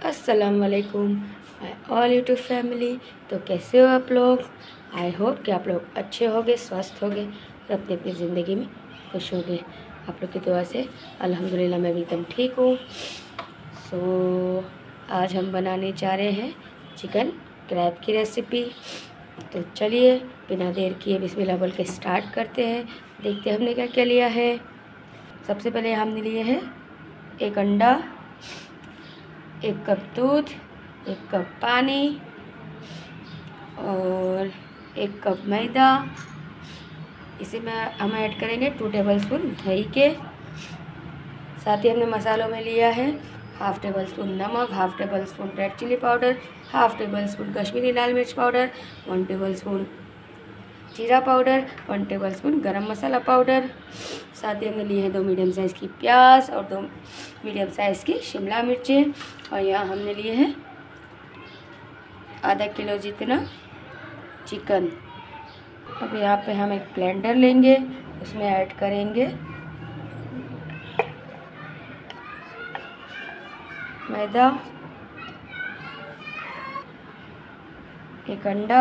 अस्सलाम वालेकुम my all YouTube family. तो कैसे हो आप लोग? आई होप कि आप लोग अच्छे होंगे, स्वस्थ होंगे और अपनी अपनी ज़िंदगी में खुश होंगे। आप लोग की दुआ से अल्हम्दुलिल्लाह मैं भी एकदम ठीक हूँ। आज हम बनाने जा रहे हैं चिकन क्रैब की रेसिपी। तो चलिए बिना देर किए बिस्मिल्लाह बोल के स्टार्ट करते हैं। देखते हैं हमने क्या क्या लिया है। सबसे पहले हमने लिए हैं एक अंडा, 1 कप दूध, 1 कप पानी और 1 कप मैदा। इसी में हम ऐड करेंगे 2 टेबलस्पून दही के। साथ ही हमने मसालों में लिया है 1/2 टेबलस्पून नमक, 1/2 tablespoon red chili powder, 1/2 tablespoon Kashmiri लाल मिर्च पाउडर, 1 टेबलस्पून जीरा powder, 1 tablespoon garam masala powder. साथ ही हमने लिए हैं 2 मीडियम साइज़ की प्याज और 2 मीडियम साइज़ की शिमला मिर्चें। और यहाँ हमने लिए हैं आधा किलो जितना चिकन। अब यहाँ पे हम एक ब्लेंडर लेंगे, उसमें ऐड करेंगे मैदा, 1 अंडा,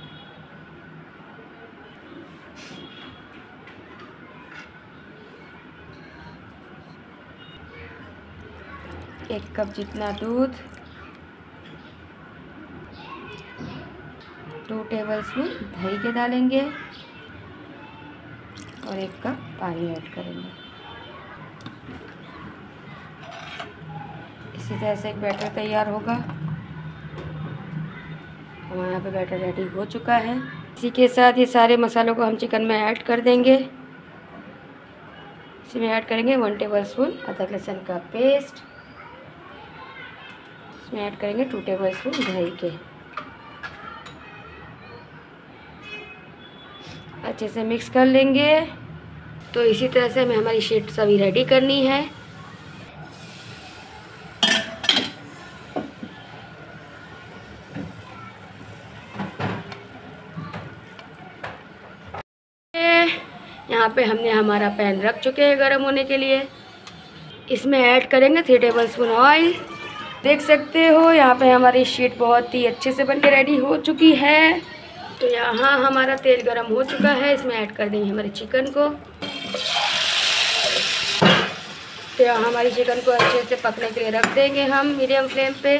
एक कप जितना दूध, 2 टेबलस्पून दही के डालेंगे और 1 कप पानी ऐड करेंगे। इसी तरह से एक बैटर तैयार होगा। हमारे यहाँ पे बैटर रेडी हो चुका है। इसी के साथ ये सारे मसालों को हम चिकन में ऐड कर देंगे। इसी में ऐड करेंगे 1 टेबलस्पून अदरक लहसुन का पेस्ट। इसमें ऐड करेंगे 2 टेबलस्पून दही के। अच्छे से मिक्स कर लेंगे। तो इसी तरह से हमें हमारी शीट सभी रेडी करनी है। यहाँ पे हमने हमारा पैन रख चुके हैं गर्म होने के लिए। इसमें ऐड करेंगे 3 टेबलस्पून ऑयल। देख सकते हो यहाँ पे हमारी शीट बहुत ही अच्छे से बनके रेडी हो चुकी है। तो यहाँ हमारा तेल गर्म हो चुका है। इसमें ऐड कर देंगे हमारे चिकन को। तो यहाँ हमारी चिकन को अच्छे से पकने के लिए रख देंगे हम मीडियम फ्लेम पे।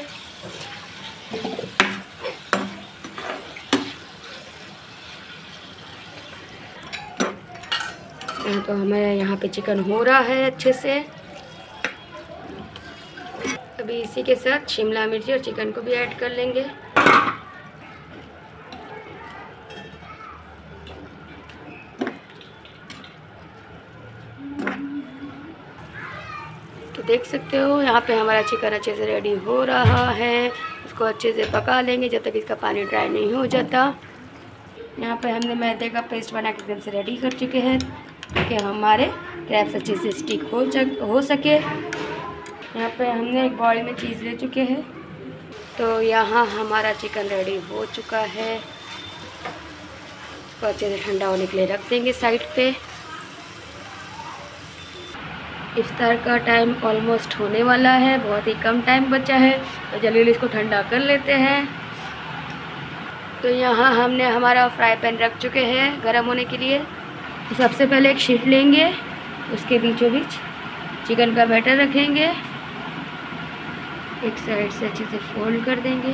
तो हमारे यहाँ पे चिकन हो रहा है अच्छे से। अभी इसी के साथ शिमला मिर्ची और चिकन को भी ऐड कर लेंगे। तो देख सकते हो यहाँ पे हमारा चिकन अच्छे से रेडी हो रहा है। इसको अच्छे से पका लेंगे जब तक इसका पानी ड्राई नहीं हो जाता। यहाँ पे हमने मैदे का पेस्ट बना के एकदम से रेडी कर चुके हैं कि हमारे क्रैब्स अच्छे से स्टिक हो सके। यहाँ पे हमने एक बाउल में चीज़ ले चुके हैं। तो यहाँ हमारा चिकन रेडी हो चुका है। इसको अच्छे से ठंडा होने के लिए रख देंगे साइड पे। इफ्तार का टाइम ऑलमोस्ट होने वाला है, बहुत ही कम टाइम बचा है। तो जल्दी जल्दी इसको ठंडा कर लेते हैं। तो यहाँ हमने हमारा फ्राई पैन रख चुके हैं गर्म होने के लिए। तो सबसे पहले एक शीट लेंगे, उसके बीचों बीच चिकन का बैटर रखेंगे, एक साइड से अच्छे से फोल्ड कर देंगे।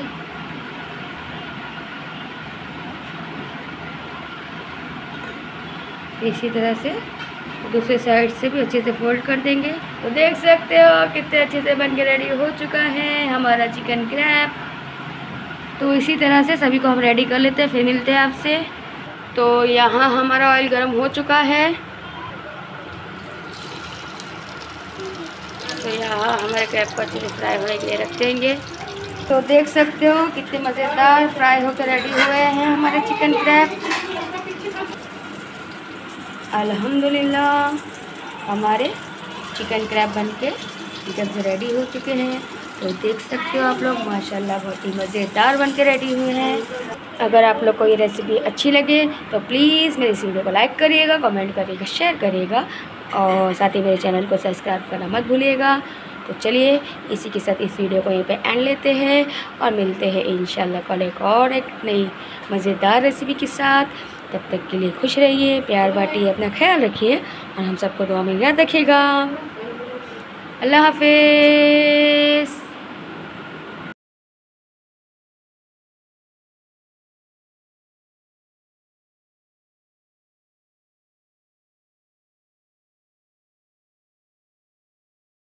इसी तरह से दूसरे साइड से भी अच्छे से फोल्ड कर देंगे। तो देख सकते हो कितने अच्छे से बन के रेडी हो चुका है हमारा चिकन क्रैब। तो इसी तरह से सभी को हम रेडी कर लेते हैं, फिर मिलते हैं आपसे। तो यहाँ हमारा ऑयल गर्म हो चुका है। तो यहाँ हमारे क्रैब को अच्छे से फ्राई होने के लिए रख देंगे। तो देख सकते हो कितने मज़ेदार फ्राई होकर रेडी हुए हैं हमारे चिकन क्रैब। अल्हम्दुलिल्लाह हमारे चिकन क्रैब बनके एकदम से रेडी हो चुके हैं। तो देख सकते हो आप लोग माशाल्लाह बहुत ही मज़ेदार बनके रेडी हुए हैं। अगर आप लोग को ये रेसिपी अच्छी लगे तो प्लीज़ मेरी इस वीडियो को लाइक करिएगा, कमेंट करिएगा, शेयर करिएगा और साथ ही मेरे चैनल को सब्सक्राइब करना मत भूलिएगा। तो चलिए इसी के साथ इस वीडियो को यहीं पे एंड लेते हैं और मिलते हैं इंशाल्लाह कल एक नई मज़ेदार रेसिपी के साथ। तब तक के लिए खुश रहिए, प्यार बांटिए, अपना ख्याल रखिए और हम सबको दुआ में याद रखिएगा। अल्लाह हाफिज़।